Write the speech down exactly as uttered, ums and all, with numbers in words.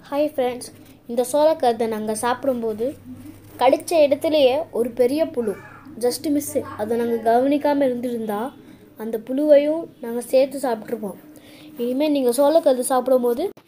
Hi friends, இந்த சோளக்கருதை நாங்கள் சாப்பிடும்போது கடித்த இடத்துலையே ஒரு பெரிய புழு ஜஸ்ட் மிஸ்ஸு. அதை நாங்கள் கவனிக்காமல் இருந்திருந்தால் அந்த புழுவையும் நாங்கள் சேர்த்து சாப்பிட்ருப்போம். இனிமேல் நீங்கள் சோளக்கருது சாப்பிடும்போது